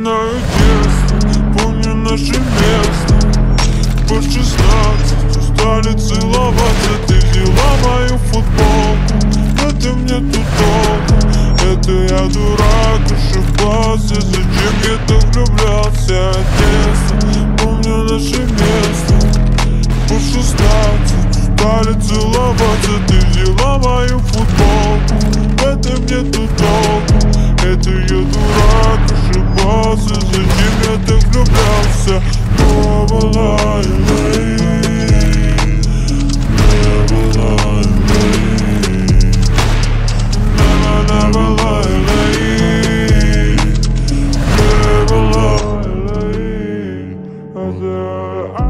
вспоминаю детство, помню наше место. По 16 стали целоваться, ты взяла мою футболку. Это мне тут толку, это я дурак, ошибался. Зачем я так влюблялся? Детство, помню наше место. По 16 стали целоваться, ты взяла мою футболку. Это мне тут толку, это я дурак, ошибался. Зачем я так влюблялся? Never lie, never lie, never lie, never lie.